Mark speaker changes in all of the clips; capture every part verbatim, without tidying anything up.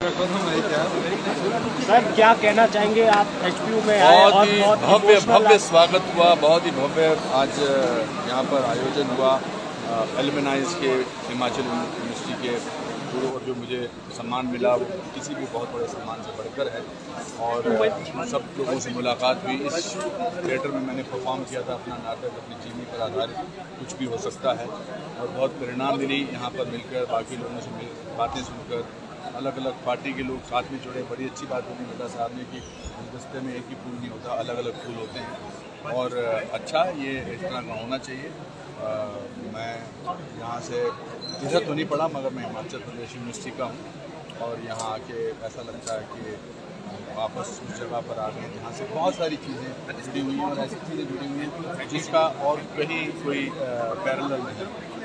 Speaker 1: रखो तो मैं क्या।
Speaker 2: सर क्या कहना चाहेंगे आप एचपीयू में आए
Speaker 3: बहुत
Speaker 2: और
Speaker 3: ही
Speaker 2: बहुत
Speaker 3: भव्य
Speaker 2: इमोशनल
Speaker 3: भव्य स्वागत हुआ, बहुत ही भव्य आज यहाँ पर आयोजन हुआ। एलुमनाइज के हिमाचल यूनिवर्सिटी के पूर्व और जो मुझे सम्मान मिला वो किसी भी बहुत बड़े सम्मान से बढ़कर है और सब लोगों से मुलाकात हुई। इस थिएटर में मैंने परफॉर्म किया था अपना नाटक, अपनी जीवनी पर आधारित कुछ भी हो सकता है और बहुत परिणाम मिली यहाँ पर मिलकर, बाकी लोगों से मिल बातें सुनकर, अलग अलग पार्टी के लोग साथ में जुड़े। बड़ी अच्छी बात होगी मेरा साहब ने कि गुलदस्ते में एक ही फूल नहीं होता, अलग अलग फूल होते हैं और अच्छा ये इस तरह का होना चाहिए। आ, मैं यहाँ से इधर तो नहीं पढ़ा मगर मैं हिमाचल प्रदेश यूनिवर्सिटी का हूँ और यहाँ आके ऐसा लगता है कि वापस उस जगह पर आ गए जहाँ से बहुत सारी चीज़ें जुड़ी हुई हैं और ऐसी चीज़ें जुड़ी हुई हैं जिसका और कहीं कोई पैरेलल नहीं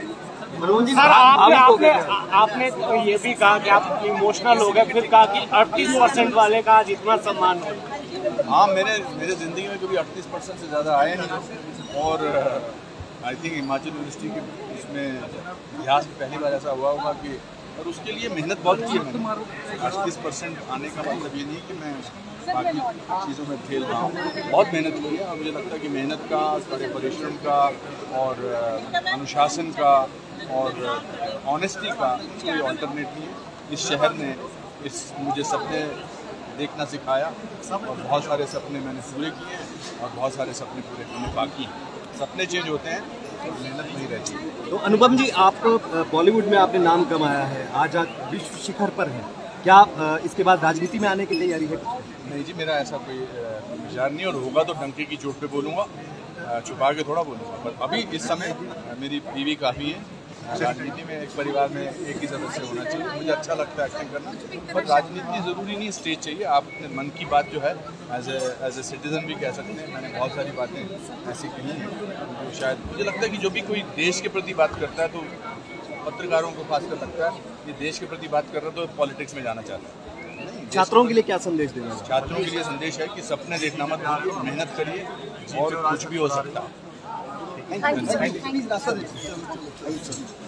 Speaker 3: है।
Speaker 2: सर आपने आपने आपने तो ये भी कहा कि आप इमोशनल हो गए, फिर कहा कि अड़तीस परसेंट वाले का आज इतना सम्मान हो।
Speaker 3: हाँ, मेरे मेरे ज़िंदगी में कभी अड़तीस परसेंट से ज़्यादा आए नहीं और आई थिंक हिमाचल यूनिवर्सिटी के इसमें इतिहास में पहली बार ऐसा हुआ होगा कि और उसके लिए मेहनत बहुत की है मैंने। अड़तीस परसेंट आने का मतलब ये नहीं कि मैं बाकी चीज़ों में फेल रहा हूँ, बहुत मेहनत की है और मुझे लगता है कि मेहनत का, कड़े परिश्रम का और अनुशासन का और ऑनेस्टी का कोई ऑल्टरनेट नहीं है। इस शहर ने इस मुझे सपने देखना सिखाया और बहुत सारे सपने मैंने पूरे किए और बहुत सारे सपने पूरे करने बाकी हैं। सपने चेंज होते हैं, मेहनत नहीं रहती।
Speaker 4: तो अनुपम जी, आप बॉलीवुड में आपने नाम कमाया है, आज आप विश्व शिखर पर हैं, क्या इसके बाद राजनीति में आने की तैयारी है?
Speaker 3: नहीं जी, मेरा ऐसा कोई विचार नहीं और होगा तो डंके की चोट पे बोलूँगा, छुपा के थोड़ा बोलूँगा। पर अभी इस समय मेरी बीवी काफ़ी है। राजनीति में एक परिवार में एक ही सदस्य होना चाहिए, मुझे अच्छा लगता है एक्टिंग करना, पर राजनीति ज़रूरी नहीं स्टेज चाहिए। आप अपने मन की बात जो है as a as a citizen भी कह सकते हैं। मैंने बहुत सारी बातें ऐसी कही हैं जो शायद मुझे लगता है कि जो भी कोई देश के प्रति बात करता है तो पत्रकारों को खासकर लगता है ये देश के प्रति बात कर रहा है तो पॉलिटिक्स में जाना चाहता है।
Speaker 4: छात्रों के लिए क्या संदेश देना?
Speaker 3: छात्रों के लिए संदेश है कि सपने देखना मत भूलिए, मेहनत करिए और कुछ भी हो सकता है।